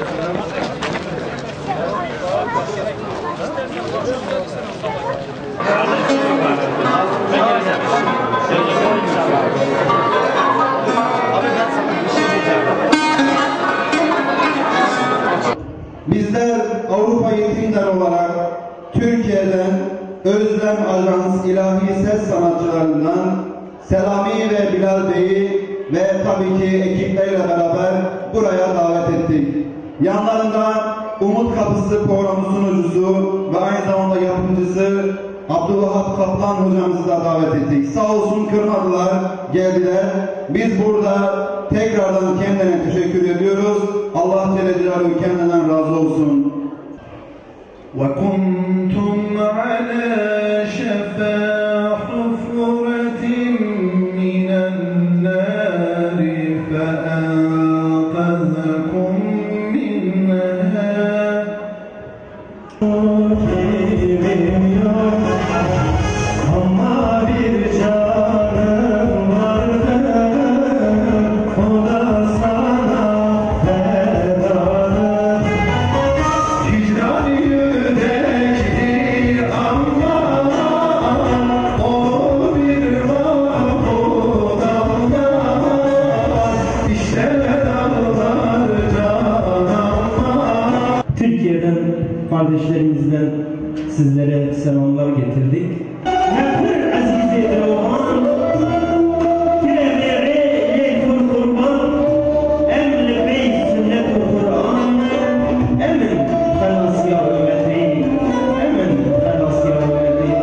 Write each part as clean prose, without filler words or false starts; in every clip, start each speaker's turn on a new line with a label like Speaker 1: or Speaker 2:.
Speaker 1: Bizler Avrupa Yetimler olarak Türkiye'den Özlem Ajans ilahi ses sanatçılarından Selami ve Bilal Bey'i ve tabii ki ekiplerle beraber buraya davet ettik. Yanlarında Umut Kapısı programı sunucusu ve aynı zamanda yapımcısı Abdülvahap Kaplan hocamızı da davet ettik. Sağ olsun kırmadılar, geldiler. Biz burada tekrardan kendilerine teşekkür ediyoruz. Allah Celle Celaluhu kendinden razı olsun. وَكُنْتُمْ عَلَى شَفَا حُفْرَةٍ مِّنَ النَّارِ فَأَنْقَذَكُمْ مِنْهَا
Speaker 2: Türkiye'den, kardeşlerimizden sizlere selamlar getirdik. Nefir azizi Erdoğan, kiremere leytul kurban, emri bey sünnet-ül Kur'an, emin halas ya ümmeti, emin halas ya ümmeti.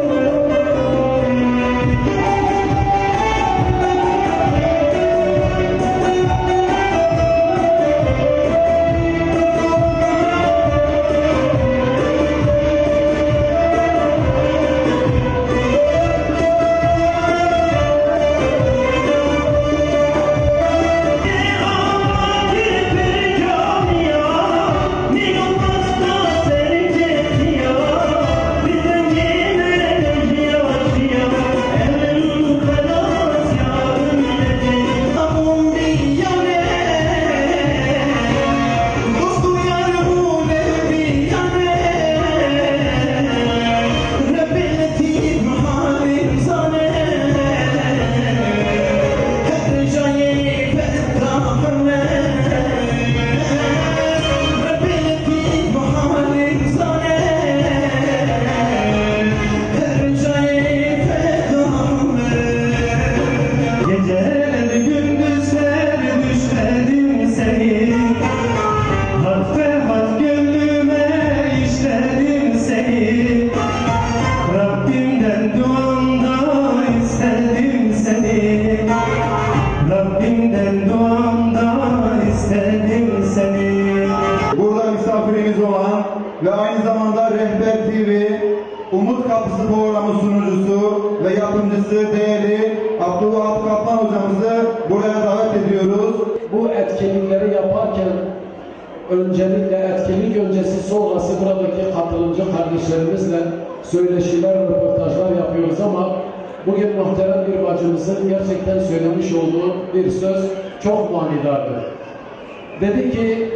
Speaker 1: Burada misafirimiz olan ve aynı zamanda Rehber TV, Umut Kapısı programı sunucusu ve yapımcısı değerli Abdülvahap Kaplan hocamızı buraya davet ediyoruz.
Speaker 3: Bu etkinlikleri yaparken öncelikle etkinlik öncesi sonrası buradaki katılımcı kardeşlerimizle söyleşiler, röportajlar yapıyoruz ama bugün muhterem bir bacımızın gerçekten söylemiş olduğu bir söz çok manidardır. Dedi ki,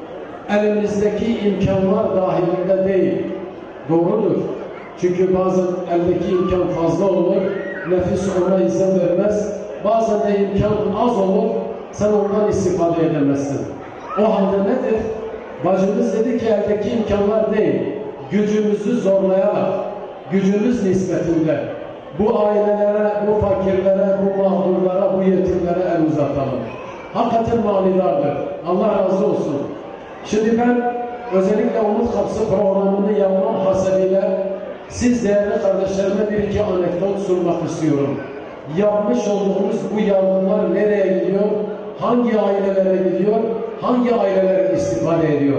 Speaker 3: elimizdeki imkanlar dahilinde değil. Doğrudur. Çünkü bazen eldeki imkan fazla olur, nefis ona izin vermez. Bazen de imkan az olur, sen ondan istifade edemezsin. O halde nedir? Bacımız dedi ki eldeki imkanlar değil, gücümüzü zorlayarak, gücümüz nispetinde bu ailelere, bu fakirlere, bu mağdurlara, bu yetimlere el uzatalım. Hakikaten manidardır. Allah razı olsun. Şimdi ben özellikle Umut Kapısı programını yapmam hasebiyle siz değerli kardeşlerime bir iki anekdot sunmak istiyorum. Yapmış olduğumuz bu yardımlar nereye gidiyor? Hangi ailelere gidiyor? Hangi aileler istifade ediyor?